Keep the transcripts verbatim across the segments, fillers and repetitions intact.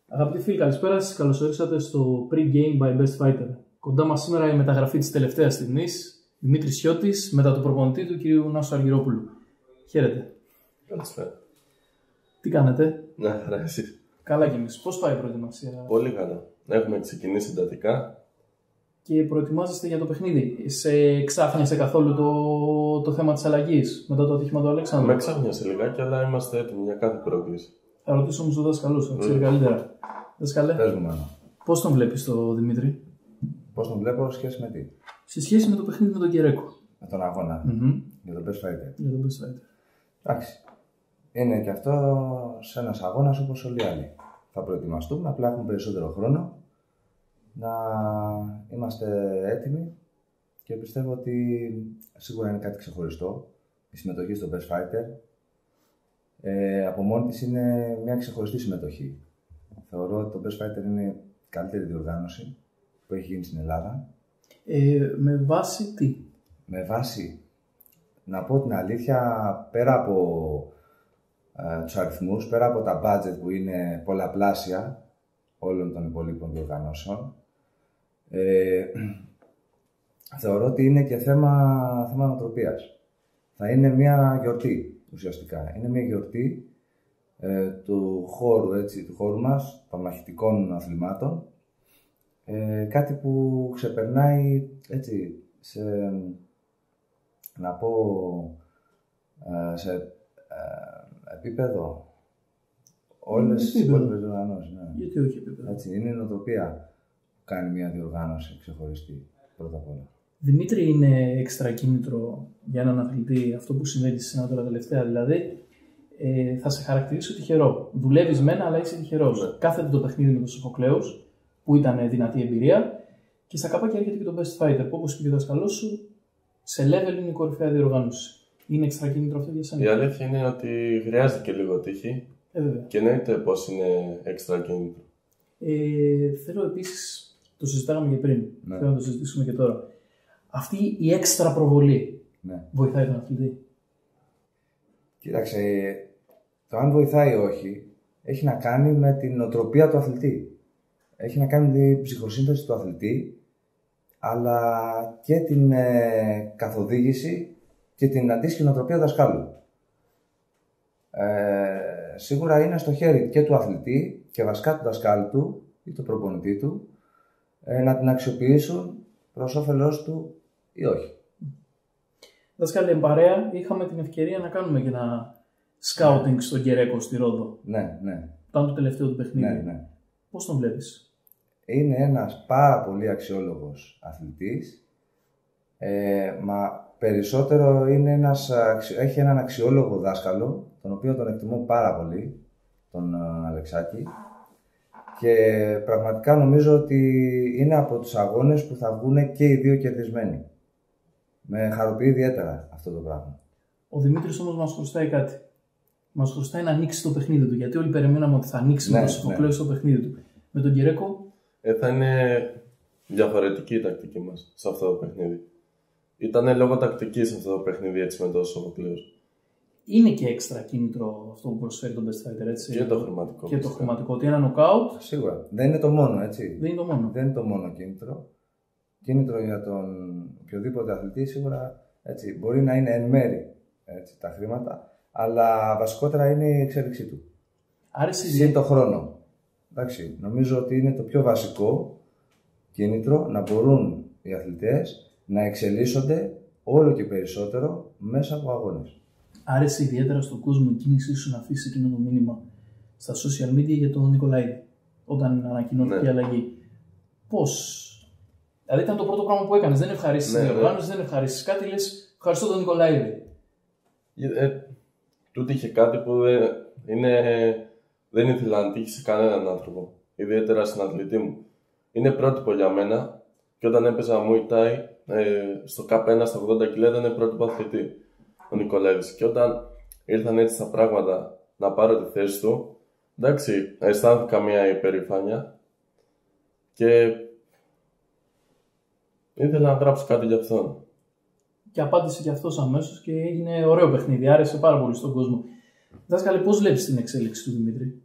Αγαπητοί φίλοι, καλησπέρα σας. Καλώς ορίσατε στο Pre-Game by Best Fighter. Κοντά μας σήμερα η μεταγραφή της τελευταίας στιγμής, Δημήτρης Σιώτης, μετά του προπονητή του κ. Νάσου Αργυρόπουλου. Χαίρετε. Καλησπέρα. Τι κάνετε? Ναι, χαρά, εσείς? Καλά κι εμείς. Πώς πάει η προετοιμασία? Πολύ καλά. Έχουμε ξεκινήσει εντατικά. Και προετοιμάζεστε για το παιχνίδι. Σε εξάφνιασε καθόλου το, το θέμα της αλλαγής μετά το ατύχημα του Αλέξανδρου? Με εξάφνιασε λιγάκι, αλλά είμαστε έτοιμοι για κάθε πρόκληση. Θα ρωτήσω όμως τον δάσκαλο σου, ξέρει mm. καλύτερα. Δάσκαλε, πώς τον βλέπεις τον Δημήτρη? Πώς τον βλέπω σχέση με τι? Σε σχέση με το παιχνίδι με τον Κερέκο. Με τον αγώνα. Mm-hmm. Για τον Best Fighter. Για τον Best Fighter. Εντάξει. Είναι και αυτό σε ένας αγώνας όπως όλοι οι άλλοι. Θα προετοιμαστούμε, απλά έχουμε περισσότερο χρόνο να είμαστε έτοιμοι και πιστεύω ότι σίγουρα είναι κάτι ξεχωριστό. Η συμμετοχή στο Best Fighter ε, από μόνη της είναι μια ξεχωριστή συμμετοχή. Θεωρώ ότι το Best Fighter είναι η καλύτερη διοργάνωση που έχει γίνει στην Ελλάδα. Ε, με βάση τι? Με βάση, να πω την αλήθεια, πέρα από ε, τους αριθμούς, πέρα από τα budget που είναι πολλαπλάσια όλων των υπολείπων διοργανώσεων, ε, θεωρώ ότι είναι και θέμα, θέμα νοοτροπίας. Θα είναι μια γιορτή ουσιαστικά. Είναι μια γιορτή ε, του χώρου, έτσι, του χώρου μας, των μαχητικών αθλημάτων. Ε, κάτι που ξεπερνάει, έτσι, σε, να πω, ε, σε ε, επίπεδο όλες τις υπόλοιπες διοργανώσεις. Ναι. Γιατί όχι επίπεδο? Έτσι, είναι η νοοτροπία που κάνει μια διοργάνωση ξεχωριστή, πρώτα απ' όλα. Δημήτρη, είναι έξτρα κίνητρο για έναν αθλητή αυτό που συμβαίνει στην τώρα τελευταία? Δηλαδή, ε, θα σε χαρακτηρίσω τυχερό. Δουλεύεις μένα, αλλά είσαι τυχερός. Ναι. Κάθεται το παιχνίδι με τον Σοφοκλέους, που ήταν δυνατή εμπειρία, και στα κάπακια έρχεται και το Best Fighter, που όπως είπε ο δασκαλός σου, σε level είναι η κορυφαία διοργάνωση. Είναι έξτρα κίνητρο αυτό για σένα? Η αλήθεια είναι ότι χρειάζεται και λίγο τύχη. Ε, βέβαια. Και εννοείται πως είναι έξτρα κίνητρο. Ε, θέλω επίσης, το συζητάγαμε και πριν, ναι. θέλω να το συζητήσουμε και τώρα. Αυτή η έξτρα προβολή, ναι, βοηθάει τον αθλητή? Κοίταξε, το αν βοηθάει ή όχι έχει να κάνει με την νοοτροπία του αθλητή. Έχει να κάνει με την ψυχοσύνθεση του αθλητή, αλλά και την ε, καθοδήγηση και την αντίστοιχη νοοτροπία του δασκάλου. Ε, σίγουρα είναι στο χέρι και του αθλητή και βασικά του δασκάλου του ή του προπονητή του ε, να την αξιοποιήσουν προς όφελός του ή όχι. Δάσκαλε, παρέα είχαμε την ευκαιρία να κάνουμε και ένα σκάουτινγκ στον Κερέκο στη Ρόδο. Ναι, ναι. Ήταν το τελευταίο του παιχνίδι. Ναι, ναι. Πώς τον βλέπεις? Είναι ένας πάρα πολύ αξιόλογος αθλητής, ε, μα περισσότερο είναι ένας, έχει έναν αξιόλογο δάσκαλο, τον οποίο τον εκτιμώ πάρα πολύ, τον Αλεξάκη, και πραγματικά νομίζω ότι είναι από τους αγώνες που θα βγουν και οι δύο κερδισμένοι. Με χαροποιεί ιδιαίτερα αυτό το πράγμα. Ο Δημήτρης όμως μας χρωστάει κάτι. Μας χρωστάει να ανοίξει το παιχνίδι του, γιατί όλοι περιμέναμε ότι θα ανοίξει, ναι, με το Σοφοκλέο, ναι, στο παιχνίδι του. Με τον Κερέκο Ε, θα είναι διαφορετική η τακτική μας σε αυτό το παιχνίδι. Ήτανε λόγω τακτικής αυτό το παιχνίδι, έτσι, με το Σοφοκλέος. Είναι και έξτρα κίνητρο αυτό που προσφέρει το Best Fighter, έτσι? Και το χρηματικό. Και το χρηματικό, ότι ένα νοκάουτ. Σίγουρα. Δεν είναι το μόνο, έτσι. Δεν είναι το μόνο. Δεν είναι το μόνο κίνητρο. Κίνητρο για τον οποιοδήποτε αθλητή σίγουρα, έτσι, μπορεί να είναι εν μέρη, έτσι, τα χρήματα, αλλά βασικότερα είναι η εξέλιξή του. Άρεσε Συν το χρόνο. Εντάξει, νομίζω ότι είναι το πιο βασικό κίνητρο να μπορούν οι αθλητές να εξελίσσονται όλο και περισσότερο μέσα από αγώνες. Άρεσε ιδιαίτερα στον κόσμο η κίνησή σου να αφήσει εκείνο το μήνυμα στα social media για τον Νικολαίδη, όταν ανακοινώθηκε, ναι, η αλλαγή. Πώς? Δηλαδή ήταν το πρώτο πράγμα που έκανες, δεν ευχαρίστησες, ναι, διοργάνωσες, ναι, δεν ευχαρίστησες κάτι, λες ευχαριστώ τον Νικολαίδη. Ε, τούτη είχε κάτι που δεν, είναι, δεν ήθελα να τύχει σε κανέναν άνθρωπο, ιδιαίτερα στην αθλητή μου. Είναι πρότυπο για μένα, και όταν έπαιζα Muay Thai ε, στο κάπ ένα στα ογδόντα κιλά ήταν πρότυπο αθλητή ο Νικολαίδης. Και όταν ήρθαν έτσι τα πράγματα να πάρω τη θέση του, εντάξει, αισθάνθηκα μια υπερηφάνεια και ήθελα να γράψω κάτι για αυτόν. Και απάντησε και αυτός αμέσως και έγινε ωραίο παιχνίδι. Άρεσε πάρα πολύ στον κόσμο. Δάσκαλε, πώς βλέπεις την εξέλιξη του Δημήτρη?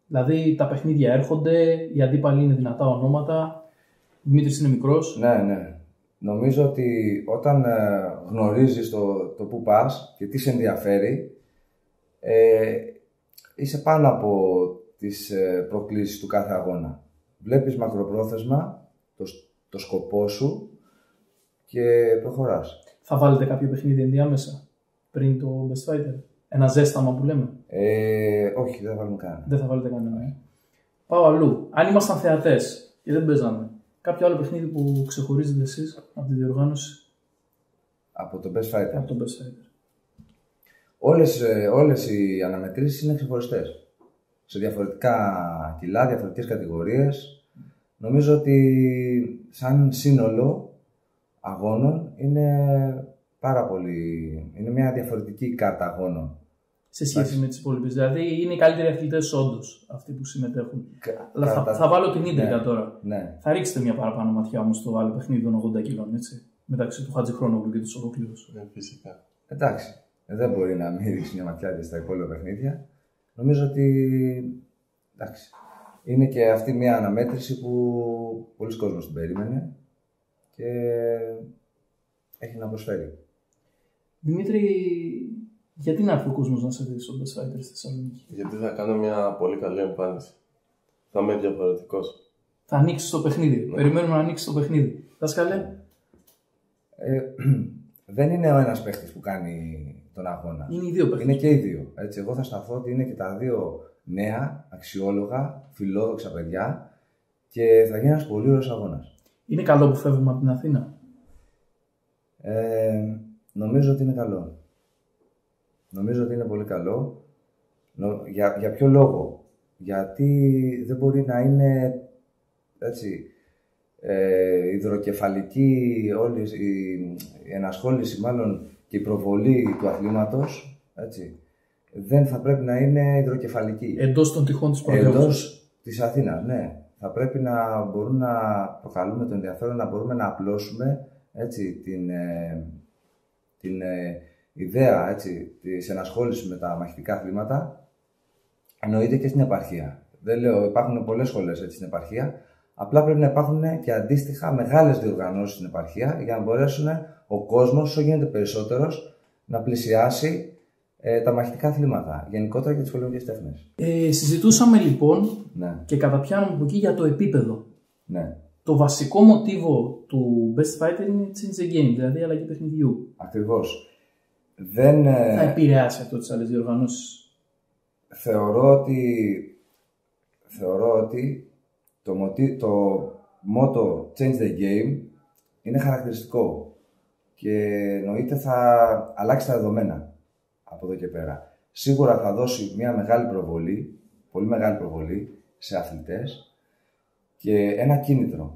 Δηλαδή τα παιχνίδια έρχονται, οι αντίπαλοι είναι δυνατά ονόματα. Ο Δημήτρης είναι μικρός. Ναι, ναι. Νομίζω ότι όταν ε, γνωρίζεις το, το που πας και τι σε ενδιαφέρει, ε, είσαι πάνω από τις ε, προκλήσεις του κάθε αγώνα. Βλέπεις μακροπρόθεσμα το, το σκοπό σου και προχωράς. Θα βάλετε κάποιο παιχνίδι ενδιάμεσα πριν το Best Fighter? Ένα ζέσταμα που λέμε? Ε, όχι, δεν θα βάλουμε κανένα. Δεν θα βάλετε κανένα. Ε. Πάω αλλού. Αν ήμασταν θεατές και δεν παίζαμε, κάποιο άλλο παιχνίδι που ξεχωρίζετε εσείς από τη διοργάνωση? Από το Best Fighter. Από το Best Fighter. Όλες, όλες οι αναμετρήσεις είναι ξεχωριστές. Σε διαφορετικά κιλά, διαφορετικές κατηγορίες. Νομίζω ότι σαν σύνολο αγώνων είναι πάρα πολύ... είναι μια διαφορετική κάρτα αγώνων. Σε σχέση Άχι. με τις υπόλοιπες. Δηλαδή είναι οι καλύτεροι αθλητές όντως αυτοί που συμμετέχουν. Κα... Αλλά θα, θα βάλω την ίδρυκα ναι. τώρα. Ναι. Θα ρίξετε μια παραπάνω ματιά όμως στο άλλο παιχνίδι των ογδόντα κιλών, έτσι. Μεταξύ του Χατζηχρόνογλου και του Σοβοκλήου. Ναι, φυσικά. Εντάξει. Δεν μπορεί να μην ρίξει μια ματιά στα υπόλοιπα παιχνίδια. Νομίζω ότι. Εντάξει. Είναι και αυτή μια αναμέτρηση που πολλοί κόσμος την περίμενε και έχει να προσφέρει. Δημήτρη, γιατί να έρθει ο κόσμος να σε δει στο Best Fighter στη Θεσσαλονίκη? Γιατί θα κάνω μια πολύ καλή εμφάνιση. Θα είμαι διαφορετικός. Θα ανοίξει το παιχνίδι. Ναι. Περιμένουμε να ανοίξει το παιχνίδι. Δάσκαλε. Ε, δεν είναι ο ένας παίχτης που κάνει τον αγώνα. Είναι οι δύο παίχτες. Είναι και οι δύο. Έτσι, εγώ θα σταθώ ότι είναι και τα δύο νέα, αξιόλογα, φιλόδοξα παιδιά και θα γίνει ένας πολύ ωραίος αγώνας. Είναι καλό που φεύγουμε από την Αθήνα? Ε, νομίζω ότι είναι καλό. Νομίζω ότι είναι πολύ καλό. Για, για ποιο λόγο? Γιατί δεν μπορεί να είναι έτσι, ε, υδροκεφαλική όλη η, η ενασχόληση μάλλον και η προβολή του αθλήματος, έτσι. Δεν θα πρέπει να είναι υδροκεφαλική. Εντός των τυχών της πρωτεύουσας. Εντός της Αθήνας, ναι. Θα πρέπει να μπορούμε να προκαλούμε το ενδιαφέρον, να μπορούμε να απλώσουμε έτσι, την, ε, την ε, ιδέα έτσι, της ενασχόλησης με τα μαχητικά αθλήματα. Εννοείται και στην επαρχία. Δεν λέω, υπάρχουν πολλές σχολές έτσι, στην επαρχία. Απλά πρέπει να υπάρχουν και αντίστοιχα μεγάλες διοργανώσεις στην επαρχία για να μπορέσουν ο κόσμος, όσο γίνεται περισσότερος, να πλησιάσει ε, τα μαχητικά αθλήματα, γενικότερα και τις πολεμικές τέχνες. Ε, συζητούσαμε λοιπόν ναι. και καταπιάνουμε από εκεί για το επίπεδο. Ναι. Το βασικό μοτίβο του Best Fighter είναι change the game, δηλαδή αλλαγή παιχνιδιού. Ακριβώς. Δεν, θα επηρεάσει αυτό τις άλλες διοργανώσεις? Θεωρώ ότι, θεωρώ ότι το, μοτί, το μότο change the game είναι χαρακτηριστικό και εννοείται θα αλλάξει τα δεδομένα από εδώ και πέρα. Σίγουρα θα δώσει μια μεγάλη προβολή, πολύ μεγάλη προβολή σε αθλητές και ένα κίνητρο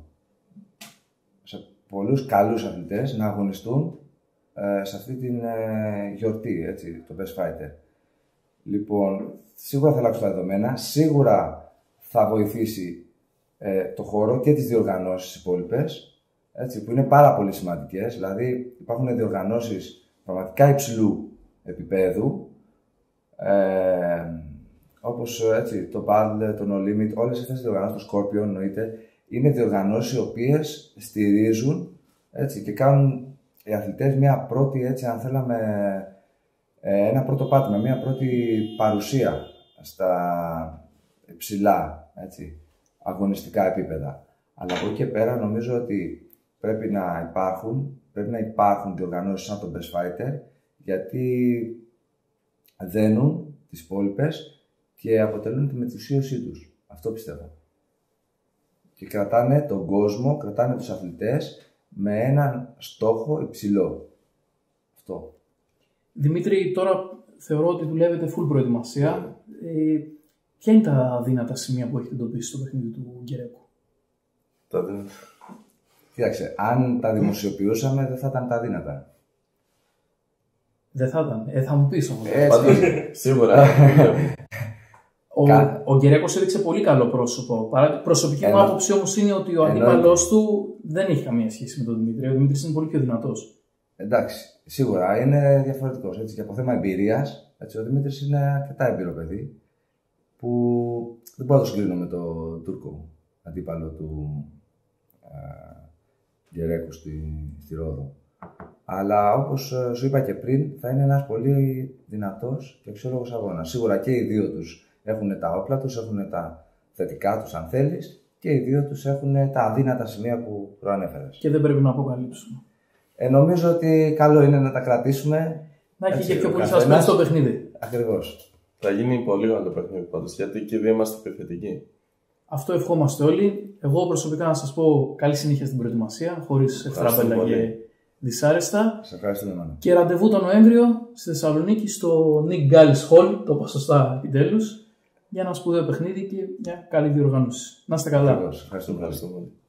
σε πολλούς καλούς αθλητές να αγωνιστούν ε, σε αυτή την ε, γιορτή, έτσι, το Best Fighter. Λοιπόν, σίγουρα θα αλλάξει τα δεδομένα, σίγουρα θα βοηθήσει ε, το χώρο και τις διοργανώσεις υπόλοιπες, έτσι, που είναι πάρα πολύ σημαντικές. Δηλαδή, υπάρχουν διοργανώσεις πραγματικά υψηλού επίπεδου, ε, όπως έτσι, το Battle, το No Limit, όλες αυτές τις διοργανώσεις, το Scorpion εννοείται, είναι διοργανώσεις οι οποίες στηρίζουν έτσι, και κάνουν οι αθλητές μια πρώτη, έτσι, αν θέλαμε, ένα πρώτο πάτημα, μια πρώτη παρουσία στα υψηλά, έτσι, αγωνιστικά επίπεδα. Αλλά από εκεί και πέρα νομίζω ότι πρέπει να υπάρχουν, πρέπει να υπάρχουν διοργανώσεις σαν το Best Fighter, γιατί δένουν τις υπόλοιπες και αποτελούν τη μετουσίωσή τους. Αυτό πιστεύω. Και κρατάνε τον κόσμο, κρατάνε τους αθλητές με έναν στόχο υψηλό. Αυτό. Δημήτρη, τώρα θεωρώ ότι δουλεύετε full προετοιμασία. Ε, ποια είναι τα δύνατα σημεία που έχετε εντοπίσει στο παιχνίδι του Γκερέκου? Τα δύνατα. Κοίταξε, αν τα δημοσιοποιούσαμε δεν θα ήταν τα δύνατα. Δεν θα ήταν. Ε, θα μου πεις όμως. Πάντως, σίγουρα. Ο, Κα... ο Γκερέκος έδειξε πολύ καλό πρόσωπο. Παρά... Προσωπική μου άποψη όμως είναι ότι ο αντίπαλός του δεν έχει καμία σχέση με τον Δημήτρη. Ο Δημήτρης είναι πολύ πιο δυνατός. Εντάξει, σίγουρα είναι διαφορετικός. Έτσι, και από θέμα εμπειρίας, έτσι, ο Δημήτρης είναι αρκετά έμπειρο παιδί. Που που δεν μπορώ να το συγκρίνω με τον Τούρκο αντίπαλο του Γκερέκου στη, στη Ρόδο. Αλλά όπως σου είπα και πριν, θα είναι ένας πολύ δυνατός και αξιόλογος αγώνας. Σίγουρα και οι δύο τους έχουν τα όπλα τους, έχουν τα θετικά τους αν θέλεις, και οι δύο τους έχουν τα αδύνατα σημεία που προανέφερες. Και δεν πρέπει να αποκαλύψουμε. Ε, νομίζω ότι καλό είναι να τα κρατήσουμε. Να έχει και πιο πολύ suspense στο παιχνίδι. Ακριβώς. Θα γίνει πολύ καλό παιχνίδι πάντως, γιατί και οι δύο είμαστε επιθετικοί. Αυτό ευχόμαστε όλοι. Εγώ προσωπικά να σας πω καλή συνέχεια στην προετοιμασία, χωρίς εχθράμπελα και δυσάρεστα. Σας ευχαριστούμε, Μάνο. Και ραντεβού τον Νοέμβριο στη Θεσσαλονίκη στο Nick Gallis Hall, το είπα σωστά επιτέλους, για ένα σπουδαίο παιχνίδι και μια καλή διοργάνωση. Να είστε καλά. Ευχαριστούμε. Ευχαριστούμε.